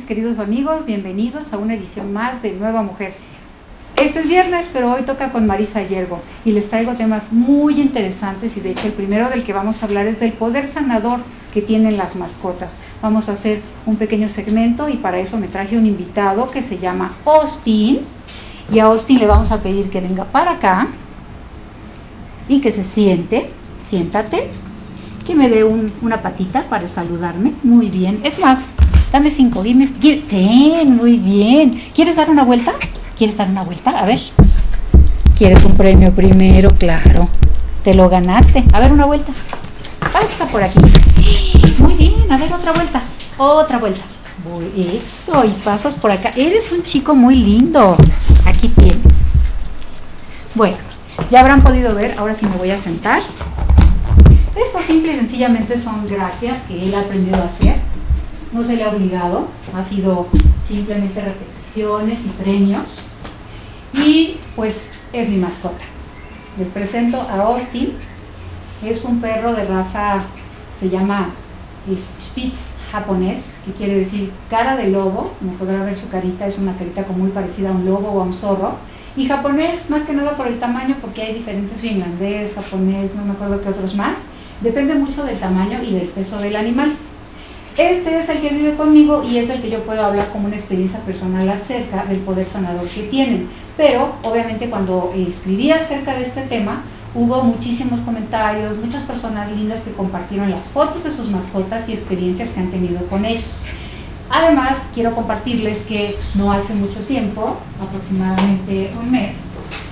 queridos amigos, bienvenidos a una edición más de Nueva Mujer. Este es viernes, pero hoy toca con Marisa Yergo y les traigo temas muy interesantes, y de hecho el primero del que vamos a hablar es del poder sanador que tienen las mascotas. Vamos a hacer un pequeño segmento y para eso me traje un invitado que se llama Austin, y a Austin le vamos a pedir que venga para acá y que se siente. Siéntate, que me dé una patita para saludarme. Muy bien, es más, dame 5, ten, muy bien. ¿Quieres dar una vuelta? ¿Quieres dar una vuelta? A ver. ¿Quieres un premio primero? Claro, te lo ganaste. A ver, una vuelta. Pasa por aquí. Muy bien, a ver, otra vuelta. Otra vuelta. Eso, y pasas por acá. Eres un chico muy lindo. Aquí tienes. Bueno, ya habrán podido ver, ahora sí me voy a sentar. Esto simple y sencillamente son gracias que él ha aprendido a hacer. No se le ha obligado, ha sido simplemente repeticiones y premios. Y pues es mi mascota. Les presento a Austin. Es un perro de raza, se llama Spitz japonés, que quiere decir cara de lobo. Como podrá ver, su carita es una carita como muy parecida a un lobo o a un zorro. Y japonés más que nada por el tamaño, porque hay diferentes: finlandés, japonés, no me acuerdo qué otros más. Depende mucho del tamaño y del peso del animal. Este es el que vive conmigo y es el que yo puedo hablar como una experiencia personal acerca del poder sanador que tienen. Pero obviamente cuando escribí acerca de este tema, hubo muchísimos comentarios, muchas personas lindas que compartieron las fotos de sus mascotas y experiencias que han tenido con ellos. Además, quiero compartirles que no hace mucho tiempo, aproximadamente un mes,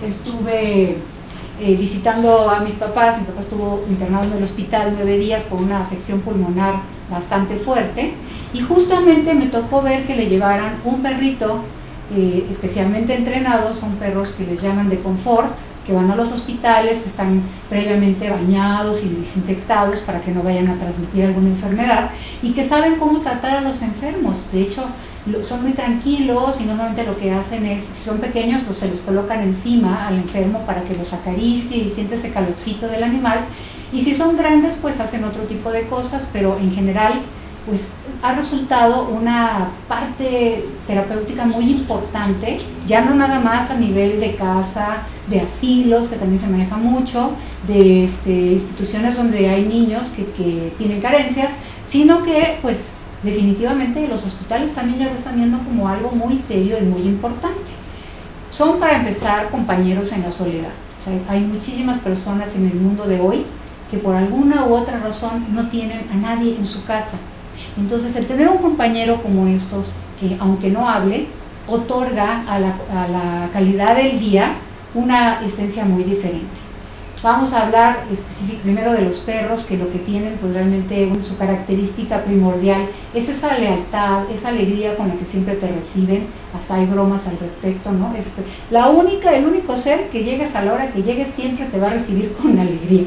estuve visitando a mis papás. Mi papá estuvo internado en el hospital 9 días por una afección pulmonar bastante fuerte, y justamente me tocó ver que le llevaran un perrito especialmente entrenado. Son perros que les llaman de confort, que van a los hospitales, que están previamente bañados y desinfectados para que no vayan a transmitir alguna enfermedad, y que saben cómo tratar a los enfermos. De hecho, son muy tranquilos y normalmente lo que hacen es, si son pequeños, pues se los colocan encima al enfermo para que los acaricie y siente ese calorcito del animal, y si son grandes pues hacen otro tipo de cosas, pero en general pues ha resultado una parte terapéutica muy importante, ya no nada más a nivel de casa, de asilos, que también se maneja mucho, de instituciones donde hay niños que tienen carencias, sino que pues definitivamente los hospitales también ya lo están viendo como algo muy serio y muy importante. Son, para empezar, compañeros en la soledad. O sea, hay muchísimas personas en el mundo de hoy que por alguna u otra razón no tienen a nadie en su casa. Entonces, el tener un compañero como estos, que aunque no hable, otorga a la calidad del día una esencia muy diferente. Vamos a hablar primero de los perros, que lo que tienen pues realmente su característica primordial es esa lealtad, esa alegría con la que siempre te reciben. Hasta hay bromas al respecto, ¿no? Es el único ser que llegues a la hora que llegues siempre te va a recibir con alegría,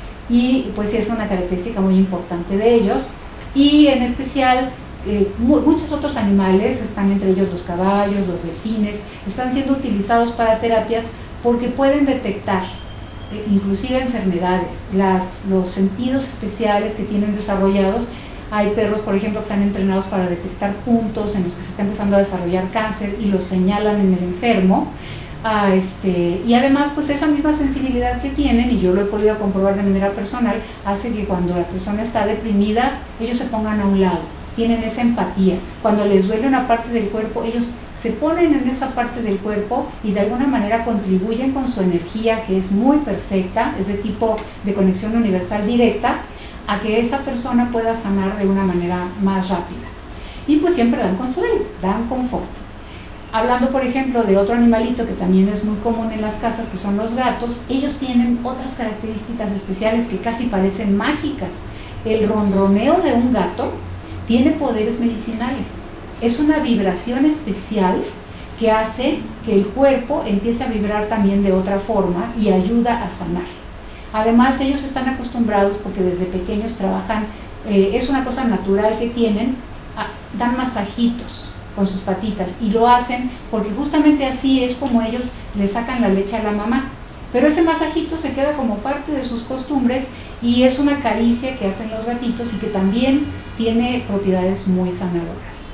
y pues sí, es una característica muy importante de ellos. Y en especial muchos otros animales, están entre ellos los caballos, los delfines, están siendo utilizados para terapias porque pueden detectar inclusive enfermedades, los sentidos especiales que tienen desarrollados. Hay perros, por ejemplo, que están entrenados para detectar puntos en los que se está empezando a desarrollar cáncer y los señalan en el enfermo. Y además pues esa misma sensibilidad que tienen, y yo lo he podido comprobar de manera personal, hace que cuando la persona está deprimida ellos se pongan a un lado, tienen esa empatía. Cuando les duele una parte del cuerpo, ellos se ponen en esa parte del cuerpo y de alguna manera contribuyen con su energía, que es muy perfecta, es de tipo de conexión universal directa, a que esa persona pueda sanar de una manera más rápida. Y pues siempre dan consuelo, dan confort. Hablando, por ejemplo, de otro animalito que también es muy común en las casas, que son los gatos, ellos tienen otras características especiales que casi parecen mágicas. El ronroneo de un gato tiene poderes medicinales. Es una vibración especial que hace que el cuerpo empiece a vibrar también de otra forma y ayuda a sanar. Además, ellos están acostumbrados, porque desde pequeños trabajan, es una cosa natural que tienen, dan masajitos con sus patitas, y lo hacen porque justamente así es como ellos le sacan la leche a la mamá. Pero ese masajito se queda como parte de sus costumbres, y es una caricia que hacen los gatitos y que también tiene propiedades muy sanadoras.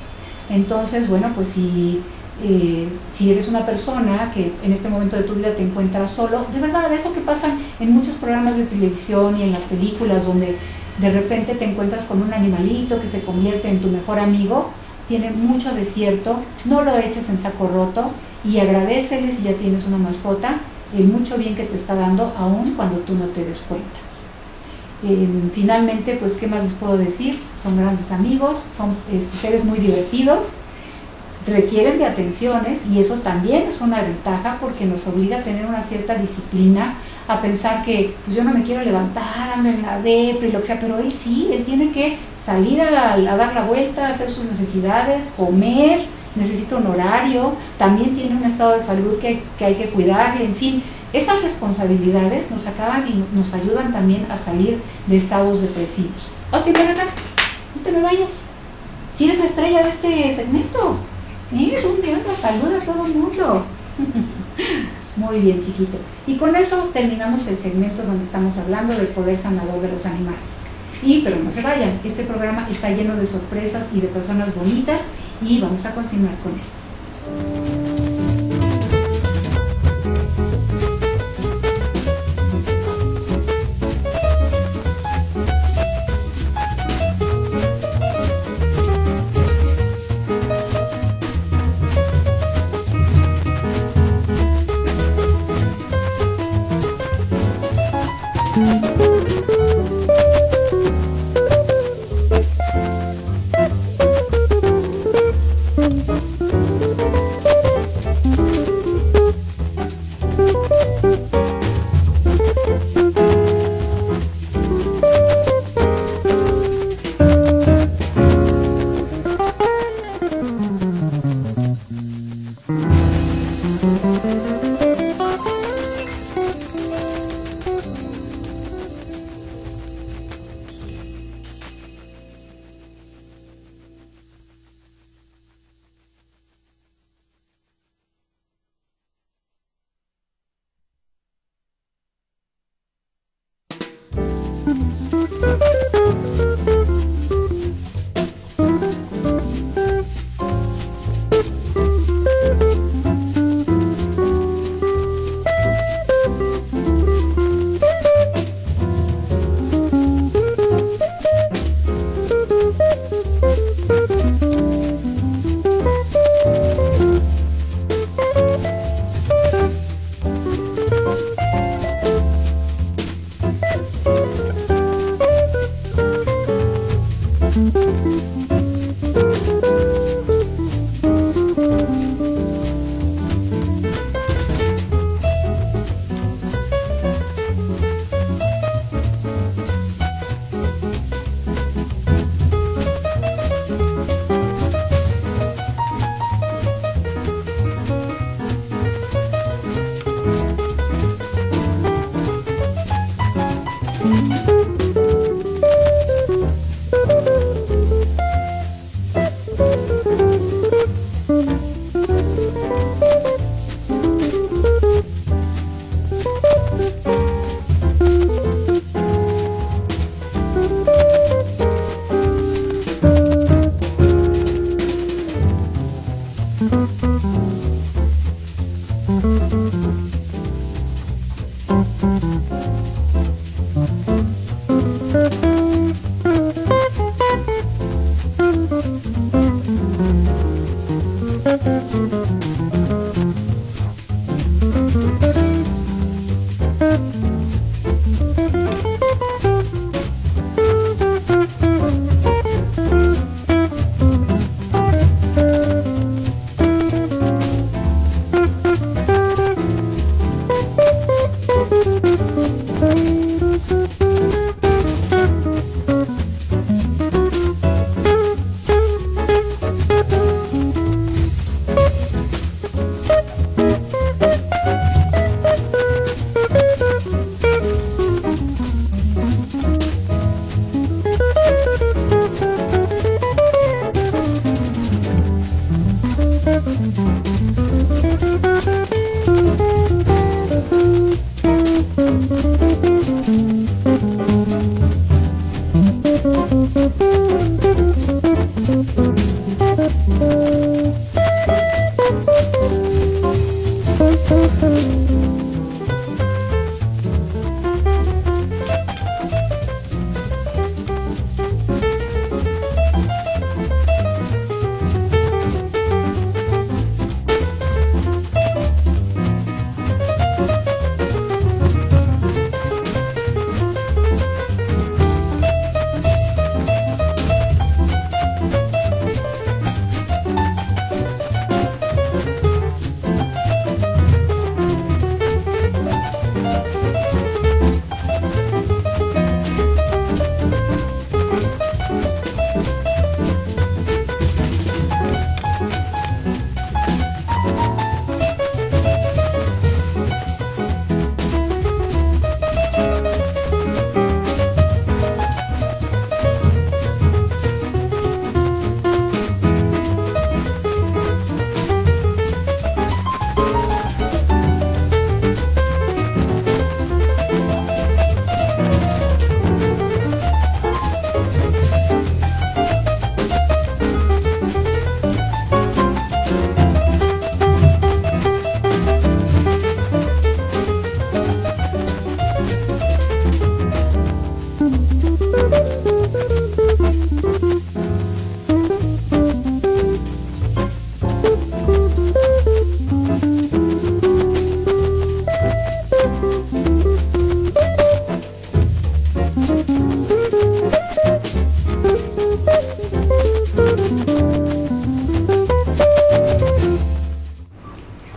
Entonces, bueno, pues si eres una persona que en este momento de tu vida te encuentras solo, de verdad, eso que pasa en muchos programas de televisión y en las películas, donde de repente te encuentras con un animalito que se convierte en tu mejor amigo, tiene mucho desierto, no lo eches en saco roto y agradécele si ya tienes una mascota el mucho bien que te está dando, aun cuando tú no te des cuenta. Finalmente, pues, ¿qué más les puedo decir? Son grandes amigos, son seres muy divertidos, requieren de atenciones y eso también es una ventaja porque nos obliga a tener una cierta disciplina, a pensar que pues yo no me quiero levantar, ando en la depre y lo que sea, pero él sí, él tiene que salir a dar la vuelta, hacer sus necesidades, comer, necesita un horario, también tiene un estado de salud que hay que cuidarle, en fin. Esas responsabilidades nos acaban y nos ayudan también a salir de estados depresivos. Austin, ven acá, no te me vayas. Si eres la estrella de este segmento, ¿dónde andas? Saluda a todo el mundo. Muy bien, chiquito. Y con eso terminamos el segmento donde estamos hablando del poder sanador de los animales. Pero no se vayan, este programa está lleno de sorpresas y de personas bonitas y vamos a continuar con él.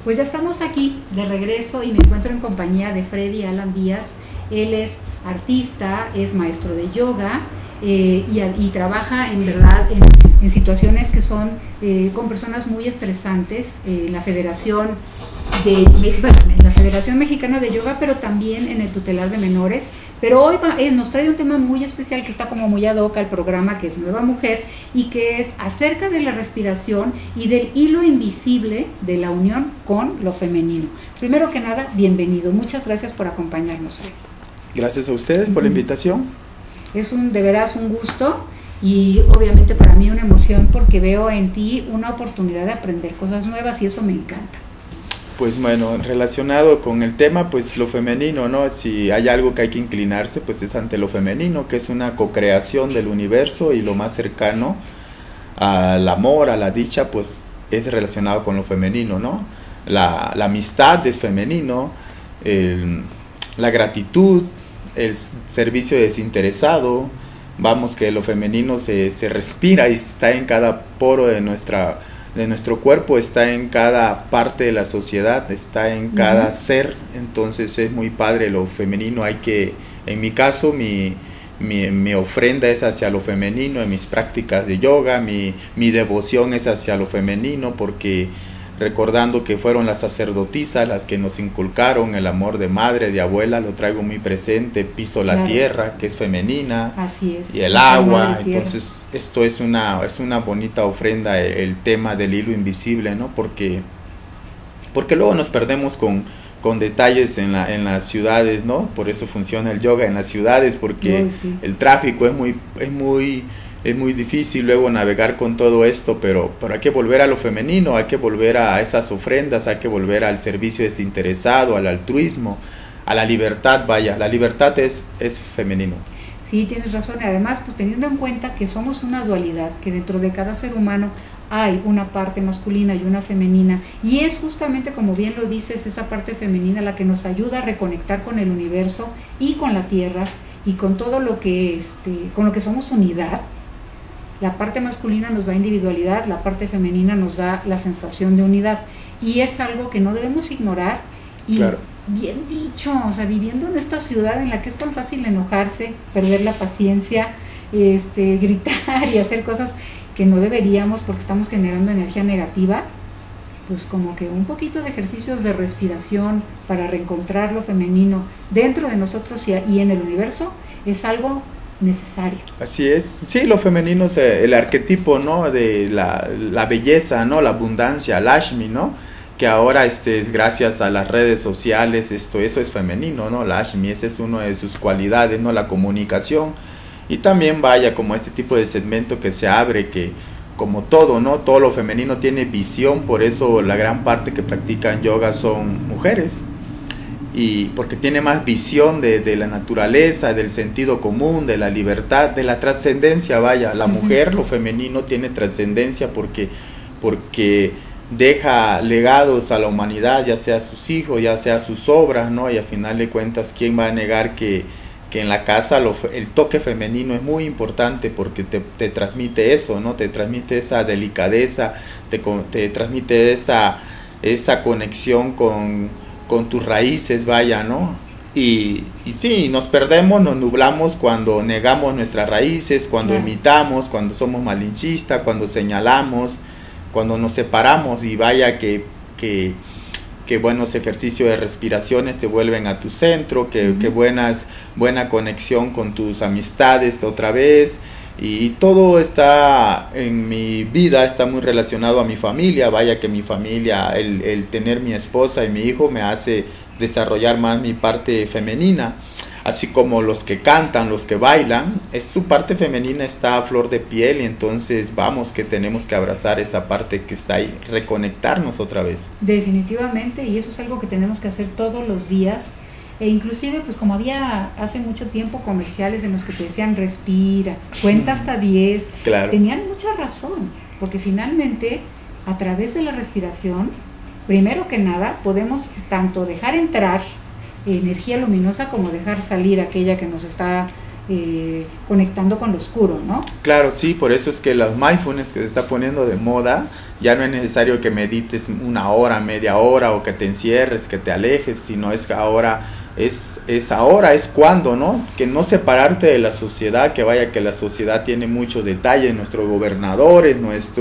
Pues ya estamos aquí de regreso y me encuentro en compañía de Freddy Alan Díaz. Él es artista, es maestro de yoga y trabaja en verdad en situaciones que son con personas muy estresantes, en la Federación Mexicana de Yoga, pero también en el tutelar de menores. Pero hoy nos trae un tema muy especial que está como muy ad hoc al programa, que es Nueva Mujer, y que es acerca de la respiración y del hilo invisible de la unión con lo femenino. Primero que nada, bienvenido. Muchas gracias por acompañarnos hoy. Gracias a ustedes por la invitación. Es de veras un gusto y obviamente para mí una emoción, porque veo en ti una oportunidad de aprender cosas nuevas y eso me encanta. Pues bueno, relacionado con el tema, pues lo femenino, ¿no? Si hay algo que hay que inclinarse, pues es ante lo femenino, que es una co-creación del universo, y lo más cercano al amor, a la dicha, pues es relacionado con lo femenino, ¿no? La amistad es femenino, la gratitud, el servicio desinteresado, vamos, que lo femenino se respira y está en cada poro de nuestro cuerpo, está en cada parte de la sociedad, está en cada ser. Entonces es muy padre lo femenino. En mi caso, mi ofrenda es hacia lo femenino, en mis prácticas de yoga, mi devoción es hacia lo femenino, porque recordando que fueron las sacerdotisas las que nos inculcaron el amor de madre, de abuela, lo traigo muy presente, piso la tierra, que es femenina, así es, y el agua. Entonces esto es una bonita ofrenda, el tema del hilo invisible, ¿no? Porque luego nos perdemos con detalles en las ciudades, ¿no? Por eso funciona el yoga en las ciudades, porque el tráfico es muy difícil luego navegar con todo esto, pero hay que volver a lo femenino, hay que volver a esas ofrendas, hay que volver al servicio desinteresado, al altruismo, a la libertad. Vaya, la libertad es femenino. Sí, tienes razón, y además, pues teniendo en cuenta que somos una dualidad, que dentro de cada ser humano hay una parte masculina y una femenina, y es justamente, como bien lo dices, esa parte femenina la que nos ayuda a reconectar con el universo y con la tierra y con todo lo que con lo que somos unidad. La parte masculina nos da individualidad, la parte femenina nos da la sensación de unidad, y es algo que no debemos ignorar. Y claro, bien dicho, o sea, viviendo en esta ciudad en la que es tan fácil enojarse, perder la paciencia, gritar y hacer cosas que no deberíamos porque estamos generando energía negativa, pues como que un poquito de ejercicios de respiración para reencontrar lo femenino dentro de nosotros y en el universo es algo necesario. Así es, sí, lo femenino es el arquetipo, ¿no? De la belleza, ¿no? La abundancia, Lakshmi, ¿no? Que ahora es gracias a las redes sociales, eso es femenino, ¿no? Lakshmi, esa es una de sus cualidades, ¿no? La comunicación. Y también vaya como este tipo de segmento que se abre, que como todo, ¿no? Todo lo femenino tiene visión, por eso la gran parte que practican yoga son mujeres. Y porque tiene más visión de la naturaleza, del sentido común, de la libertad, de la trascendencia. Vaya, la mujer, lo femenino tiene trascendencia porque deja legados a la humanidad, ya sea sus hijos, ya sea sus obras, ¿no? Y al final de cuentas, ¿quién va a negar que en la casa el toque femenino es muy importante, porque te transmite eso, ¿no? Te transmite esa delicadeza, te transmite esa conexión con tus raíces, vaya, ¿no? Y sí, nos perdemos, nos nublamos cuando negamos nuestras raíces, cuando imitamos, cuando somos malinchistas, cuando señalamos, cuando nos separamos. Y vaya que buenos ejercicios de respiraciones te vuelven a tu centro, que buena conexión con tus amistades otra vez. Y todo está en mi vida, está muy relacionado a mi familia. Vaya que mi familia, el tener mi esposa y mi hijo me hace desarrollar más mi parte femenina. Así como los que cantan, los que bailan, su parte femenina está a flor de piel, y entonces vamos que tenemos que abrazar esa parte que está ahí, reconectarnos otra vez. Definitivamente, y eso es algo que tenemos que hacer todos los días. E inclusive, pues como había hace mucho tiempo comerciales en los que te decían respira, cuenta hasta 10, claro, tenían mucha razón, porque finalmente a través de la respiración, primero que nada, podemos tanto dejar entrar energía luminosa como dejar salir aquella que nos está conectando con lo oscuro, ¿no? Claro, sí, por eso es que los mindfulness que se está poniendo de moda, ya no es necesario que medites una hora, media hora, o que te encierres, que te alejes, sino es que ahora es cuando, ¿no? Que no separarte de la sociedad, que vaya que la sociedad tiene muchos detalles, nuestros gobernadores,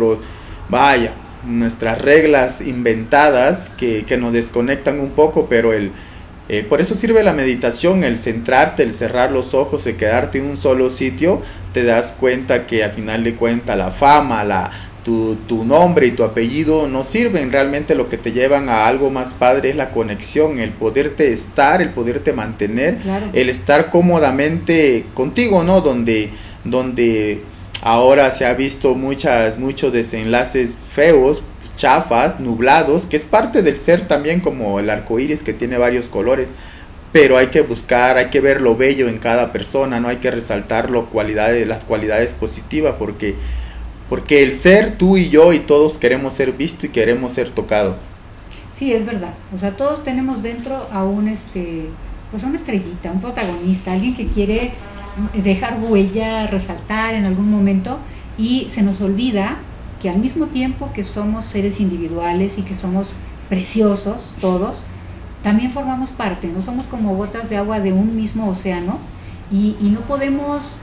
nuestras reglas inventadas que nos desconectan un poco, pero por eso sirve la meditación, el centrarte, el cerrar los ojos, el quedarte en un solo sitio. Te das cuenta que a final de cuentas la fama, tu nombre y tu apellido no sirven. Realmente lo que te llevan a algo más padre es la conexión, el poderte estar, el poderte mantener, claro, el estar cómodamente contigo, ¿no? Donde ahora se ha visto muchos desenlaces feos, chafas, nublados, que es parte del ser también, como el arco iris que tiene varios colores, pero hay que buscar, hay que ver lo bello en cada persona, no hay que resaltar las cualidades positivas, porque el ser, tú y yo y todos queremos ser visto y queremos ser tocado. Sí, es verdad, o sea, todos tenemos dentro a una estrellita, un protagonista, alguien que quiere dejar huella, resaltar en algún momento, y se nos olvida que al mismo tiempo que somos seres individuales y que somos preciosos todos, también formamos parte, no somos como gotas de agua de un mismo océano, y no podemos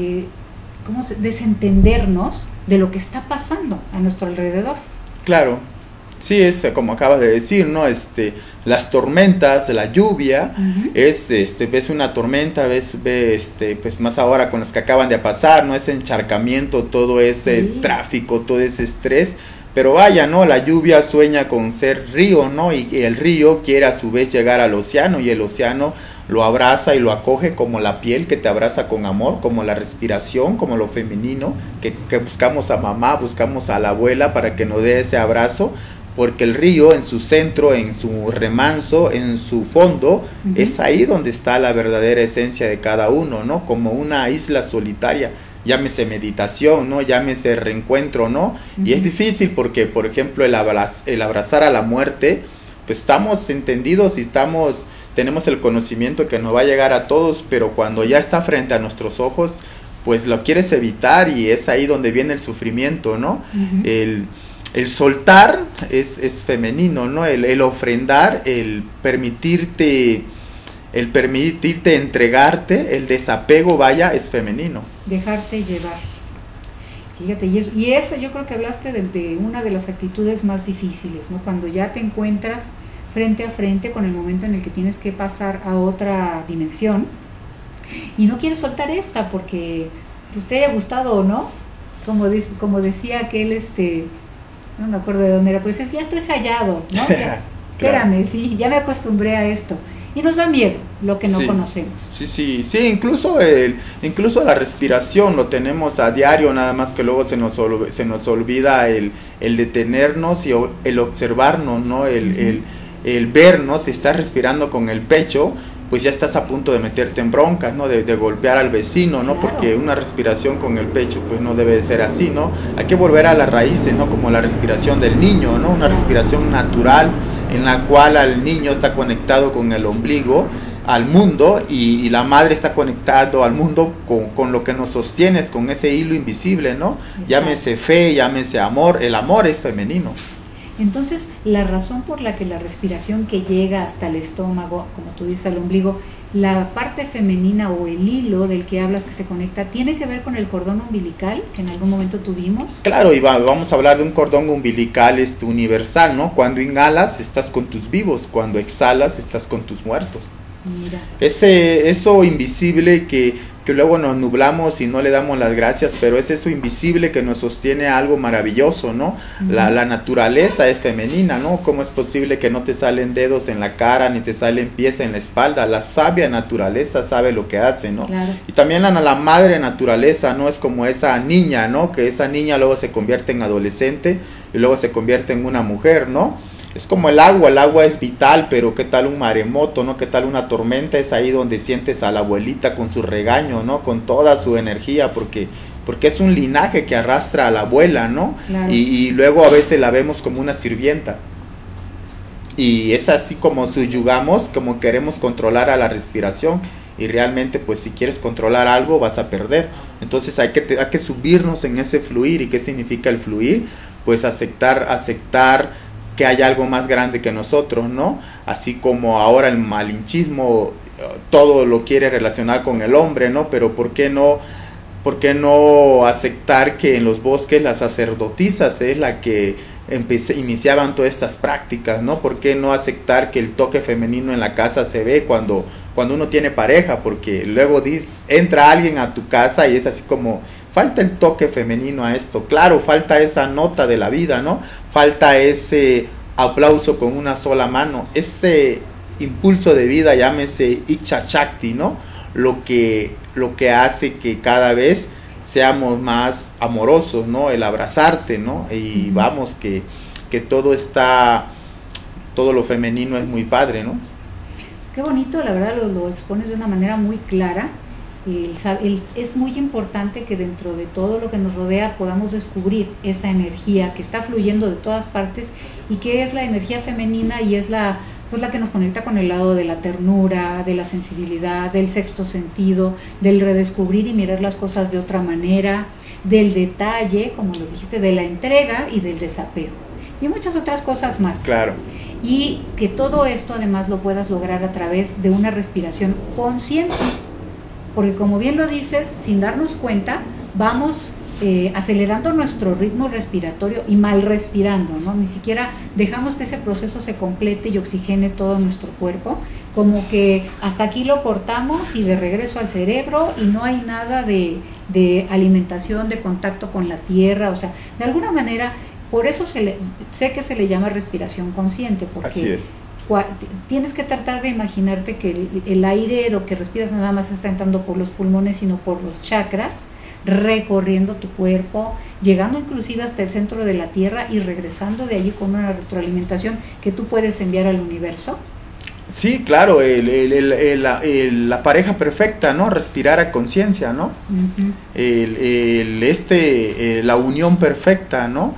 desentendernos de lo que está pasando a nuestro alrededor. Claro, sí, es como acabas de decir, ¿no? Las tormentas, la lluvia, ves una tormenta, pues más ahora con las que acaban de pasar, ¿no? Ese encharcamiento, todo ese tráfico, todo ese estrés, pero vaya, ¿no? La lluvia sueña con ser río, ¿no? Y el río quiere a su vez llegar al océano, y el océano lo abraza y lo acoge como la piel que te abraza con amor, como la respiración, como lo femenino, que buscamos a mamá, buscamos a la abuela para que nos dé ese abrazo, porque el río en su centro, en su remanso, en su fondo, es ahí donde está la verdadera esencia de cada uno, ¿no? Como una isla solitaria, llámese meditación, ¿no? Llámese reencuentro, ¿no? Y es difícil porque, por ejemplo, el abrazar a la muerte, pues estamos entendidos y tenemos el conocimiento que nos va a llegar a todos, pero cuando ya está frente a nuestros ojos, pues lo quieres evitar, y es ahí donde viene el sufrimiento, ¿no? El soltar es femenino, ¿no? El ofrendar, el permitirte entregarte, el desapego, vaya, es femenino. Dejarte llevar. Fíjate, y eso yo creo que hablaste de una de las actitudes más difíciles, ¿no? Cuando ya te encuentras frente a frente con el momento en el que tienes que pasar a otra dimensión y no quieres soltar esta porque pues te haya gustado o no, como decía aquel, no me acuerdo de dónde era, pues ya estoy hallado, ¿no? Ya, claro. Espérame, sí, ya me acostumbré a esto. Y nos da miedo lo que no conocemos. Sí, incluso la respiración lo tenemos a diario, nada más que luego se nos olvida el detenernos y el observarnos, ¿no? El vernos. Si estás respirando con el pecho, pues ya estás a punto de meterte en broncas, ¿no? De golpear al vecino, ¿no? Claro. Porque una respiración con el pecho, pues no debe de ser así, ¿no? Hay que volver a las raíces, ¿no? Como la respiración del niño, ¿no? Una respiración natural en la cual el niño está conectado con el ombligo, al mundo, y la madre está conectado al mundo con lo que nos sostiene, con ese hilo invisible, ¿no? Exacto. Llámese fe, llámese amor, el amor es femenino. Entonces, la razón por la que la respiración que llega hasta el estómago, como tú dices, al ombligo, la parte femenina o el hilo del que hablas que se conecta, ¿tiene que ver con el cordón umbilical que en algún momento tuvimos? Claro, y vamos a hablar de un cordón umbilical universal, ¿no? Cuando inhalas estás con tus vivos, cuando exhalas estás con tus muertos. Mira. Eso invisible que luego nos nublamos y no le damos las gracias, pero es eso invisible que nos sostiene a algo maravilloso, ¿no? La naturaleza es femenina, ¿no? ¿Cómo es posible que no te salen dedos en la cara ni te salen pies en la espalda? La sabia naturaleza sabe lo que hace, ¿no? Claro. Y también la madre naturaleza, ¿no? Es como esa niña, ¿no? Que esa niña luego se convierte en adolescente y luego se convierte en una mujer, ¿no? Es como el agua es vital, pero ¿qué tal un maremoto, no? ¿Qué tal una tormenta? Es ahí donde sientes a la abuelita con su regaño, ¿no? Con toda su energía, porque es un linaje que arrastra a la abuela, ¿no? Claro. Y luego a veces la vemos como una sirvienta. Y es así como subyugamos, como queremos controlar a la respiración. y realmente pues si quieres controlar algo vas a perder. Entonces hay que subirnos en ese fluir. ¿Y qué significa el fluir? Pues aceptar que hay algo más grande que nosotros, ¿no? Así como ahora el malinchismo todo lo quiere relacionar con el hombre, ¿no? Pero ¿por qué no aceptar que en los bosques las sacerdotisas es la que iniciaban todas estas prácticas, ¿no? ¿Por qué no aceptar que el toque femenino en la casa se ve cuando uno tiene pareja? Porque luego entra alguien a tu casa y es así como, falta el toque femenino a esto. Claro, falta esa nota de la vida, ¿no? Falta ese aplauso con una sola mano, ese impulso de vida, llámese Icha Shakti, ¿no? Lo que hace que cada vez seamos más amorosos, ¿no? El abrazarte, ¿no? Y vamos, que todo lo femenino es muy padre, ¿no? Qué bonito, la verdad lo expones de una manera muy clara. Es muy importante que dentro de todo lo que nos rodea podamos descubrir esa energía que está fluyendo de todas partes y que es la energía femenina y es la que nos conecta con el lado de la ternura, de la sensibilidad, del sexto sentido, del redescubrir y mirar las cosas de otra manera, del detalle, como lo dijiste, de la entrega y del desapego y muchas otras cosas más. Claro. Y que todo esto además lo puedas lograr a través de una respiración consciente. Porque como bien lo dices, sin darnos cuenta, vamos acelerando nuestro ritmo respiratorio y mal respirando, ¿no? Ni siquiera dejamos que ese proceso se complete y oxigene todo nuestro cuerpo, como que hasta aquí lo cortamos y de regreso al cerebro y no hay nada de alimentación, de contacto con la tierra, o sea, de alguna manera, por eso sé que se le llama respiración consciente, porque así es. Tienes que tratar de imaginarte que el aire, lo que respiras, no nada más está entrando por los pulmones, sino por los chakras, recorriendo tu cuerpo, llegando inclusive hasta el centro de la tierra y regresando de allí con una retroalimentación que tú puedes enviar al universo. Sí, claro, la pareja perfecta, ¿no? Respirar a conciencia, ¿no? Uh-huh. La unión perfecta, ¿no?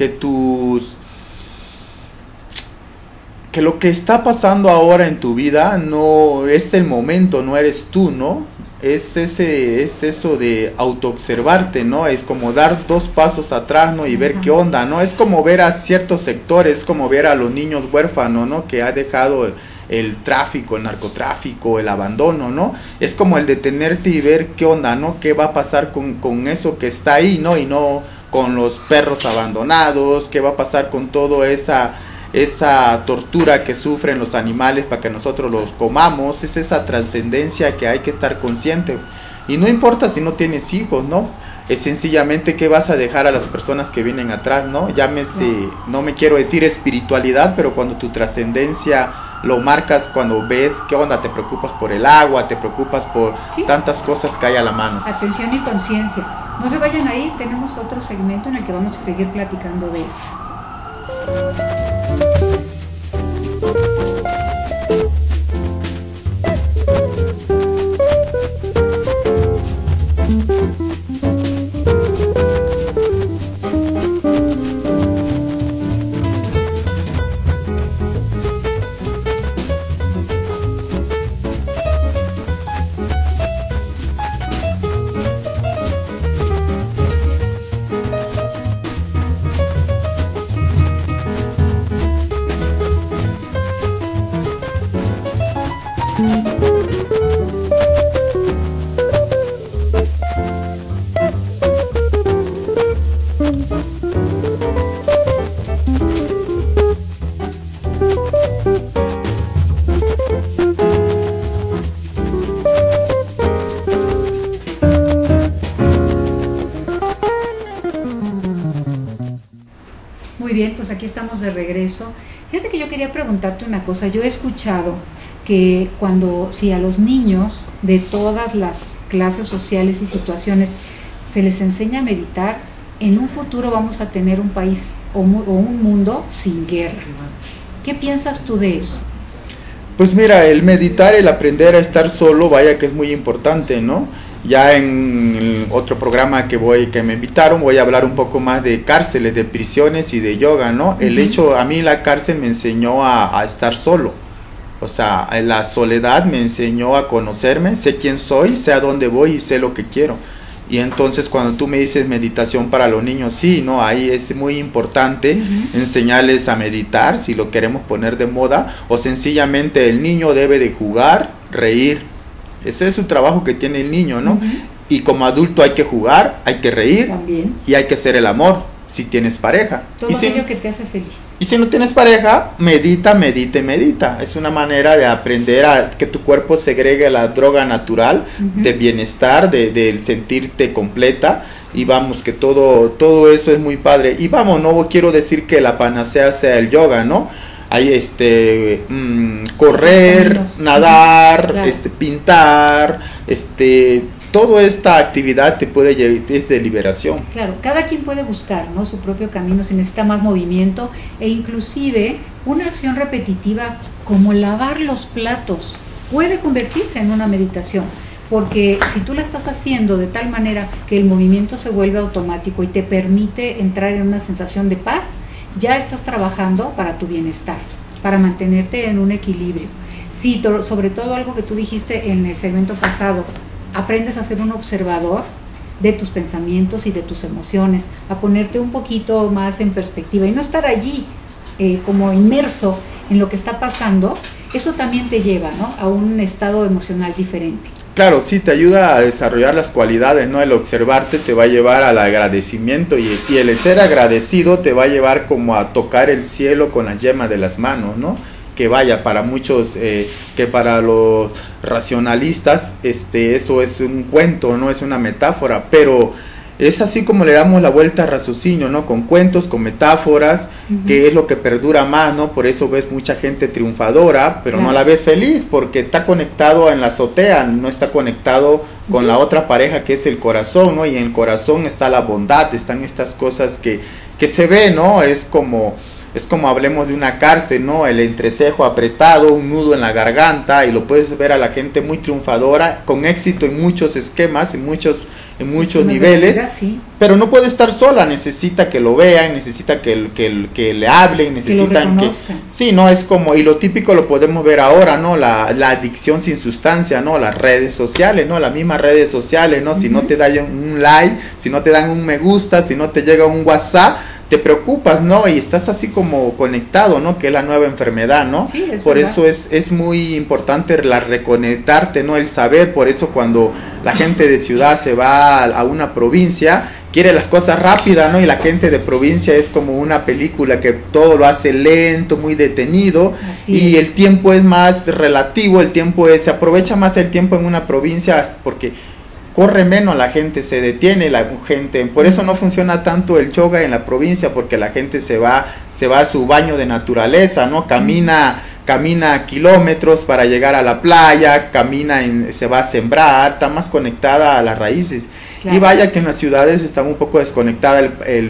Que lo que está pasando ahora en tu vida no es el momento, no eres tú, ¿no? Es eso de autoobservarte, ¿no? Es como dar 2 pasos atrás, ¿no? Y ver qué onda, ¿no? Es como ver a ciertos sectores, es como ver a los niños huérfanos, ¿no? Que ha dejado el tráfico, el narcotráfico, el abandono, ¿no? Es como el detenerte y ver qué onda, ¿no? ¿Qué va a pasar con eso que está ahí, ¿no? Y no con los perros abandonados, qué va a pasar con toda esa tortura que sufren los animales para que nosotros los comamos. Es esa trascendencia que hay que estar consciente. Y no importa si no tienes hijos, ¿no? Es sencillamente qué vas a dejar a las personas que vienen atrás, ¿no? Llámese, no me quiero decir espiritualidad, pero cuando tu trascendencia lo marcas, cuando ves qué onda, te preocupas por el agua, te preocupas por tantas cosas que hay a la mano. Atención y conciencia. No se vayan ahí, tenemos otro segmento en el que vamos a seguir platicando de esto. Muy bien, pues aquí estamos de regreso. Fíjate que yo quería preguntarte una cosa. Yo he escuchado que si a los niños de todas las clases sociales y situaciones se les enseña a meditar, en un futuro vamos a tener un país o un mundo sin guerra. ¿Qué piensas tú de eso? Pues mira, el meditar, el aprender a estar solo, vaya que es muy importante, ¿no? Ya en el otro programa que me invitaron, voy a hablar un poco más de cárceles, de prisiones y de yoga, ¿no? El hecho, a mí la cárcel me enseñó a estar solo. O sea, la soledad me enseñó a conocerme, sé quién soy, sé a dónde voy y sé lo que quiero. Y entonces cuando tú me dices meditación para los niños, sí, ¿no? Ahí es muy importante enseñarles a meditar, si lo queremos poner de moda, o sencillamente el niño debe de jugar, reír. Ese es su trabajo que tiene el niño, ¿no? Y como adulto hay que jugar, hay que reír también, y hay que hacer el amor, si tienes pareja. Todo aquello que te hace feliz. Y si no tienes pareja, medita, medita y medita. Es una manera de aprender a que tu cuerpo segregue la droga natural de bienestar, de sentirte completa. Y vamos, que todo eso es muy padre. Y vamos, no quiero decir que la panacea sea el yoga, ¿no? Hay correr, nadar, claro, pintar, toda esta actividad te puede llevar, es de liberación. Claro, cada quien puede buscar, ¿no?, su propio camino, si necesita más movimiento, e inclusive una acción repetitiva como lavar los platos puede convertirse en una meditación, porque si tú la estás haciendo de tal manera que el movimiento se vuelve automático y te permite entrar en una sensación de paz, ya estás trabajando para tu bienestar, para mantenerte en un equilibrio. Sí, sobre todo algo que tú dijiste en el segmento pasado, aprendes a ser un observador de tus pensamientos y de tus emociones, a ponerte un poquito más en perspectiva y no estar allí como inmerso en lo que está pasando. Eso también te lleva, ¿no?, a un estado emocional diferente. Claro, sí, te ayuda a desarrollar las cualidades, ¿no? El observarte te va a llevar al agradecimiento y el ser agradecido te va a llevar como a tocar el cielo con la yema de las manos, ¿no? Que vaya, para muchos, que para los racionalistas, eso es un cuento, no es una metáfora, pero es así como le damos la vuelta al raciocinio, ¿no? Con cuentos, con metáforas, que es lo que perdura más, ¿no? Por eso ves mucha gente triunfadora, pero no la ves feliz, porque está conectado en la azotea, no está conectado con la otra pareja que es el corazón, ¿no? Y en el corazón está la bondad, están estas cosas que se ve, ¿no? Es como hablemos de una cárcel, ¿no? El entrecejo apretado, un nudo en la garganta, y lo puedes ver a la gente muy triunfadora, con éxito en muchos esquemas, en muchos niveles, sí, pero no puede estar sola, necesita que lo vean, necesita que le hablen, necesitan que sí, no, es como, y lo típico lo podemos ver ahora, ¿no? La adicción sin sustancia, ¿no? Las redes sociales, ¿no? Las mismas redes sociales, ¿no? Si no te dan un like, si no te dan un me gusta, si no te llega un WhatsApp, te preocupas, ¿no? Y estás así como conectado, ¿no? Que es la nueva enfermedad, ¿no? Sí, por verdad. Eso es muy importante reconectarte, ¿no? El saber, por eso cuando la gente de ciudad se va a una provincia, quiere las cosas rápidas, ¿no? Y la gente de provincia es como una película que todo lo hace lento, muy detenido, y el tiempo es más relativo, se aprovecha más el tiempo en una provincia porque corre menos la gente, se detiene la gente, por eso no funciona tanto el yoga en la provincia, porque la gente se va a su baño de naturaleza, ¿no? Camina kilómetros para llegar a la playa, se va a sembrar, está más conectada a las raíces. Claro. Y vaya que en las ciudades está un poco desconectada el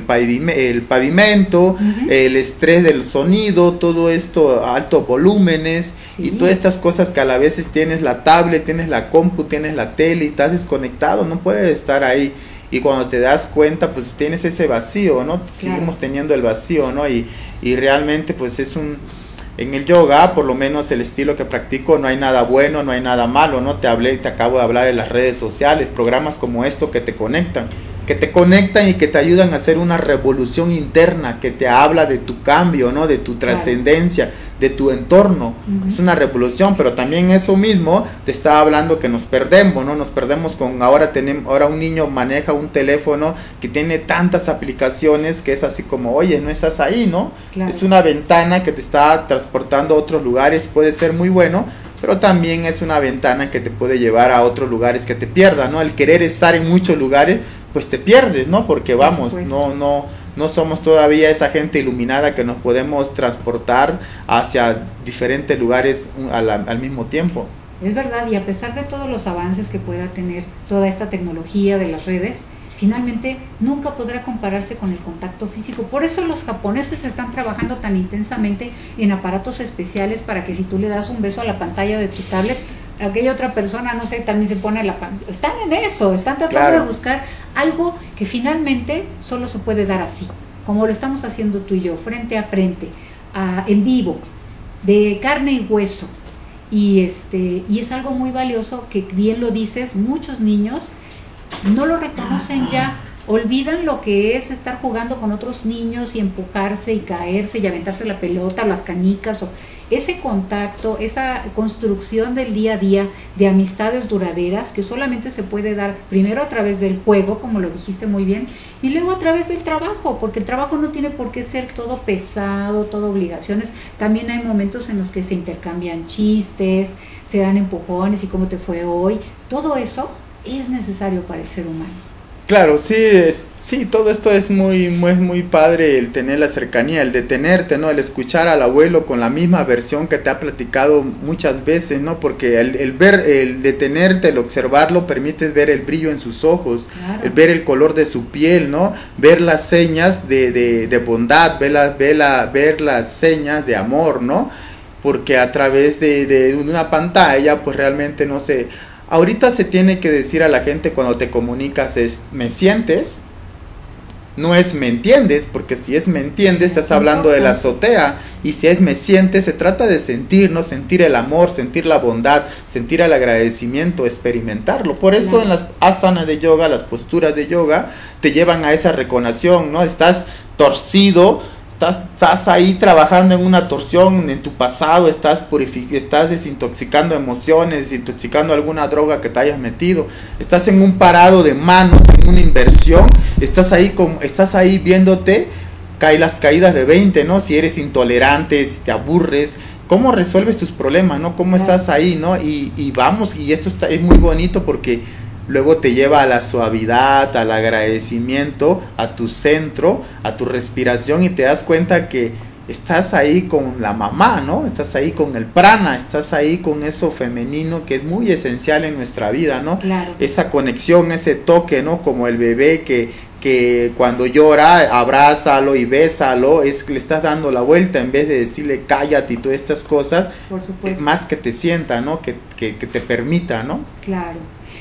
pavimento, el estrés del sonido, todo esto, altos volúmenes, y todas estas cosas que a la vez tienes la tablet, tienes la compu, tienes la tele y estás desconectado, no puedes estar ahí. Y cuando te das cuenta, pues tienes ese vacío, ¿no? Claro. Seguimos teniendo el vacío, ¿no? Y realmente pues en el yoga, por lo menos el estilo que practico, no hay nada bueno, no hay nada malo, ¿no? Te acabo de hablar de las redes sociales, programas como esto que te conectan y que te ayudan a hacer una revolución interna, que te habla de tu cambio, ¿no? De tu trascendencia, de tu entorno. Es una revolución, pero también eso mismo te está hablando que nos perdemos, ¿no? Nos perdemos ahora un niño maneja un teléfono que tiene tantas aplicaciones que es así como, oye, no estás ahí, ¿no? Claro. Es una ventana que te está transportando a otros lugares, puede ser muy bueno, pero también es una ventana que te puede llevar a otros lugares que te pierdas, ¿no? El querer estar en muchos lugares, pues te pierdes, ¿no? Porque vamos, no somos todavía esa gente iluminada que nos podemos transportar hacia diferentes lugares al mismo tiempo. Es verdad, y a pesar de todos los avances que pueda tener toda esta tecnología de las redes, finalmente nunca podrá compararse con el contacto físico. Por eso los japoneses están trabajando tan intensamente en aparatos especiales para que si tú le das un beso a la pantalla de tu tablet, aquella otra persona, no sé, también se pone la pantalla. Están en eso, están tratando de buscar algo que finalmente solo se puede dar así, como lo estamos haciendo tú y yo, frente a frente, en vivo, de carne y hueso. y es algo muy valioso que, bien lo dices, muchos niños no lo reconocen ya, olvidan lo que es estar jugando con otros niños y empujarse y caerse y aventarse la pelota, las canicas, o ese contacto, esa construcción del día a día de amistades duraderas que solamente se puede dar primero a través del juego, como lo dijiste muy bien, y luego a través del trabajo, porque el trabajo no tiene por qué ser todo pesado, todo obligaciones. También hay momentos en los que se intercambian chistes, se dan empujones y cómo te fue hoy. Todo eso es necesario para el ser humano. Claro, sí, sí, todo esto es muy padre, el tener la cercanía, el detenerte, ¿no? El escuchar al abuelo con la misma versión que te ha platicado muchas veces, ¿no? Porque el ver, el detenerte, el observarlo, permite ver el brillo en sus ojos, claro. El ver el color de su piel, ¿no? Ver las señas de bondad, ver las señas de amor, ¿no? Porque a través de una pantalla, pues realmente no se... Ahorita se tiene que decir a la gente cuando te comunicas es, ¿me sientes? No es ¿me entiendes? Porque si es ¿me entiendes? Estás hablando de la azotea. Y si es ¿me sientes? Se trata de sentir, ¿no? Sentir el amor, sentir la bondad, sentir el agradecimiento, experimentarlo. Por eso claro. En las asanas de yoga, las posturas de yoga, te llevan a esa reconexión, ¿no? Estás torcido, estás ahí trabajando en una torsión en tu pasado, estás desintoxicando emociones, desintoxicando alguna droga que te hayas metido, estás en un parado de manos, en una inversión, estás ahí viéndote, las caídas de 20, ¿no? Si eres intolerante, si te aburres, ¿cómo resuelves tus problemas, no? ¿Cómo estás ahí, no? Y vamos, y esto es muy bonito porque luego te lleva a la suavidad, al agradecimiento, a tu centro, a tu respiración y te das cuenta que estás ahí con la mamá, ¿no? Estás ahí con el prana, estás ahí con eso femenino que es muy esencial en nuestra vida, ¿no? Claro. Esa conexión, ese toque, ¿no? Como el bebé que cuando llora, abrázalo y bésalo, es que le estás dando la vuelta en vez de decirle cállate y todas estas cosas. Por supuesto. Más que te sienta, ¿no? Que te permita, ¿no? Claro.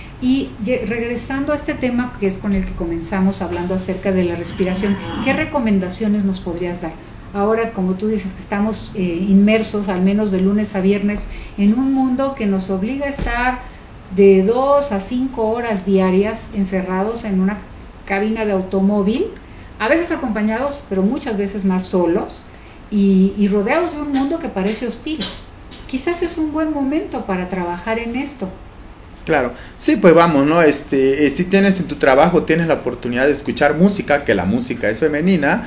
Y regresando a este tema que es con el que comenzamos hablando acerca de la respiración, ¿qué recomendaciones nos podrías dar? Ahora, como tú dices, que estamos inmersos, al menos de lunes a viernes, en un mundo que nos obliga a estar de 2 a 5 horas diarias encerrados en una cabina de automóvil, a veces acompañados, pero muchas veces más solos, y rodeados de un mundo que parece hostil. Quizás es un buen momento para trabajar en esto. Claro, sí, pues vamos, ¿no? Si tienes en tu trabajo, tienes la oportunidad de escuchar música, que la música es femenina,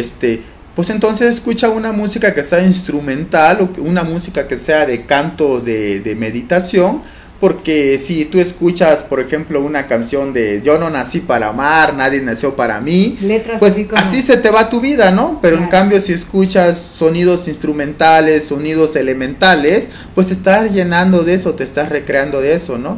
pues entonces escucha una música que sea instrumental o una música que sea de canto de meditación, porque si tú escuchas, por ejemplo, una canción de yo no nací para amar, nadie nació para mí, letras pues así se te va tu vida, ¿no? Pero claro. En cambio si escuchas sonidos instrumentales, sonidos elementales, pues te estás llenando de eso, te estás recreando de eso, ¿no?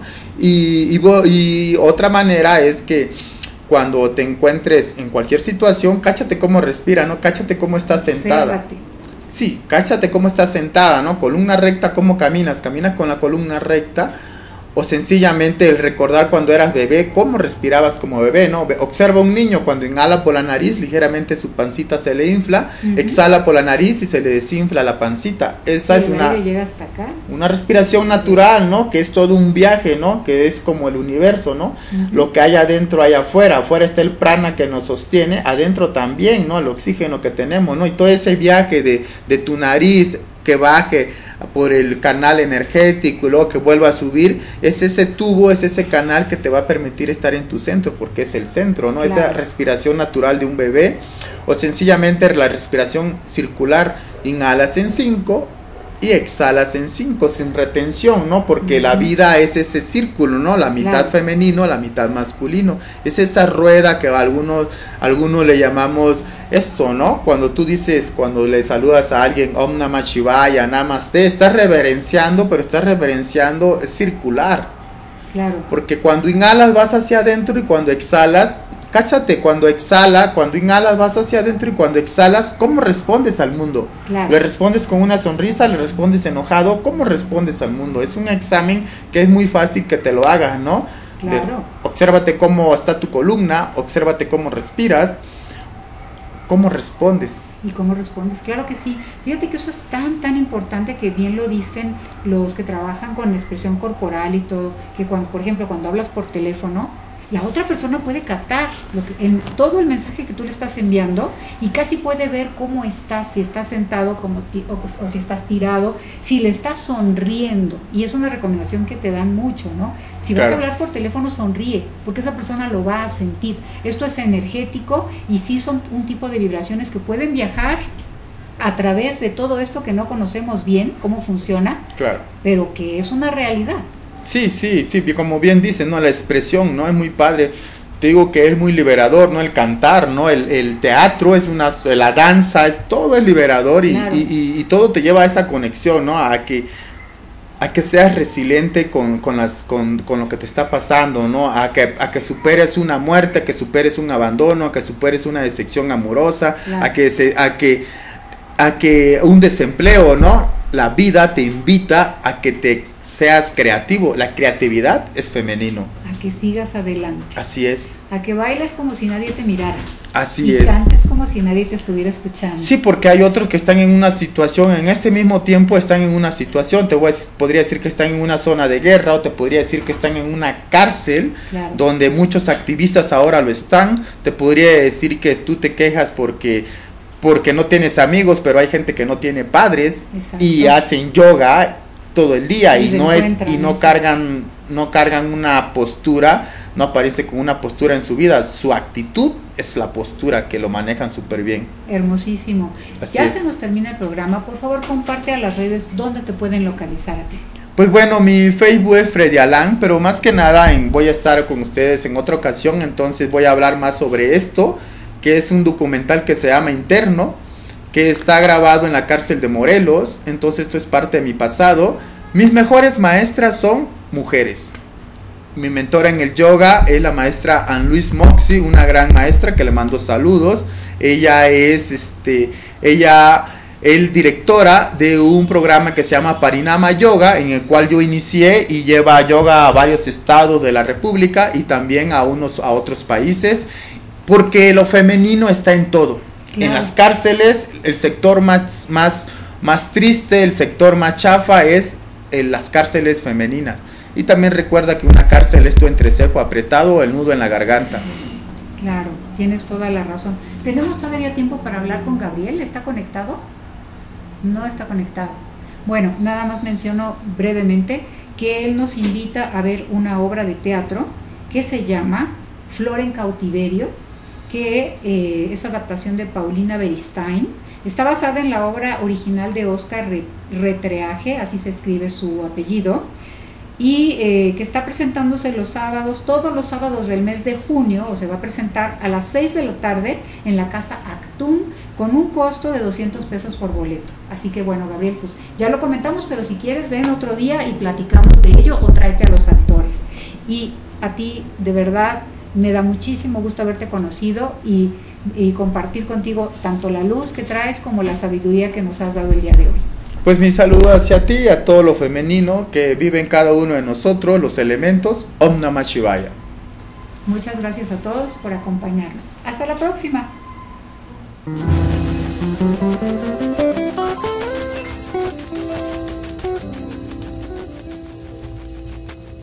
Y otra manera es que cuando te encuentres en cualquier situación, cáchate cómo respira, ¿no? Cáchate cómo estás sentada. Sí, cáchate cómo estás sentada, ¿no? Columna recta, ¿cómo caminas? Caminas con la columna recta. O sencillamente el recordar cuando eras bebé, cómo respirabas como bebé, ¿no? Observa un niño cuando inhala por la nariz, ligeramente su pancita se le infla, exhala por la nariz y se le desinfla la pancita. Esa es una respiración natural, ¿no? Que es todo un viaje, ¿no? Que es como el universo, ¿no? Lo que hay adentro hay afuera. Afuera está el prana que nos sostiene, adentro también, ¿no? El oxígeno que tenemos, ¿no? Y todo ese viaje de tu nariz que baje por el canal energético y luego que vuelva a subir, es ese tubo, es ese canal que te va a permitir estar en tu centro, porque es el centro, ¿no? Claro. Esa respiración natural de un bebé, o sencillamente la respiración circular, inhalas en 5 y exhalas en 5 sin retención, ¿no? Porque la vida es ese círculo, ¿no? La mitad claro. Femenino, la mitad masculino, es esa rueda que algunos le llamamos esto, ¿no? Cuando tú dices, cuando le saludas a alguien, Om Namah Shivaya, Namaste, estás reverenciando, pero estás reverenciando circular. Claro. Porque cuando inhalas vas hacia adentro y cuando exhalas, cáchate, cuando inhalas vas hacia adentro y cuando exhalas, ¿cómo respondes al mundo? Claro. ¿Le respondes con una sonrisa? ¿Le respondes enojado? ¿Cómo respondes al mundo? Es un examen que es muy fácil que te lo hagas, ¿no? Claro. Obsérvate cómo está tu columna, obsérvate cómo respiras. cómo respondes. ¿Y cómo respondes? Claro que sí. Fíjate que eso es tan importante, que bien lo dicen los que trabajan con expresión corporal y todo, que cuando, por ejemplo, cuando hablas por teléfono, la otra persona puede captar todo el mensaje que tú le estás enviando, y casi puede ver cómo estás, si estás sentado o si estás tirado, si le estás sonriendo. Y es una recomendación que te dan mucho, ¿no? Si vas a hablar por teléfono, sonríe, porque esa persona lo va a sentir. Esto es energético, y sí son un tipo de vibraciones que pueden viajar a través de todo esto que no conocemos bien cómo funciona, claro, pero que es una realidad. Sí, como bien dicen, ¿no? La expresión, ¿no? Es muy padre. Te digo que es muy liberador, ¿no? El cantar, ¿no? El teatro es la danza, todo es liberador, claro. y todo te lleva a esa conexión, ¿no? A que seas resiliente con lo que te está pasando, ¿no? A que superes una muerte, a que superes un abandono, a que superes una decepción amorosa, claro. a que un desempleo, ¿no? La vida te invita a que te seas creativo. La creatividad es femenino. A que sigas adelante. Así es. A que bailes como si nadie te mirara. Así es. Y cantes como si nadie te estuviera escuchando. Sí, porque hay otros que están en una situación, en ese mismo tiempo están en una situación, podría decir que están en una zona de guerra, o te podría decir que están en una cárcel, claro. donde muchos activistas ahora lo están. Te podría decir que tú te quejas porque no tienes amigos, pero hay gente que no tiene padres. Exacto. Y hacen yoga todo el día y no cargan una postura, no aparece con una postura en su vida. Su actitud es la postura, que lo manejan súper bien. Hermosísimo. Así ya es. Se nos termina el programa. Por favor, comparte a las redes dónde te pueden localizar a ti. Pues bueno, mi Facebook es Freddy Alan, pero más que nada voy a estar con ustedes en otra ocasión, entonces voy a hablar más sobre esto, que es un documental que se llama Interno, que está grabado en la cárcel de Morelos. Entonces esto es parte de mi pasado. Mis mejores maestras son mujeres. Mi mentora en el yoga es la maestra Anne-Louise Moxie, una gran maestra que le mando saludos. Ella es directora de un programa que se llama Parinama Yoga, en el cual yo inicié, y lleva yoga a varios estados de la República y también a otros países, porque lo femenino está en todo. Claro. En las cárceles, el sector más triste, el sector más chafa es las cárceles femeninas. Y también recuerda que una cárcel es tu entrecejo apretado o el nudo en la garganta. Claro, tienes toda la razón. ¿Tenemos todavía tiempo para hablar con Gabriel? ¿Está conectado? No está conectado. Bueno, nada más menciono brevemente que él nos invita a ver una obra de teatro que se llama Flor en cautiverio, que es adaptación de Paulina Beristain. Está basada en la obra original de Oscar Retreage, así se escribe su apellido, y que está presentándose todos los sábados del mes de junio, o se va a presentar a las 6 de la tarde en la Casa Actum, con un costo de 200 pesos por boleto. Así que bueno, Gabriel, pues ya lo comentamos, pero si quieres ven otro día y platicamos de ello, o tráete a los actores. Y a ti, de verdad, me da muchísimo gusto haberte conocido y compartir contigo tanto la luz que traes como la sabiduría que nos has dado el día de hoy. Pues mi saludo hacia ti y a todo lo femenino que vive en cada uno de nosotros, los elementos. Om Namah Shivaya. Muchas gracias a todos por acompañarnos. Hasta la próxima.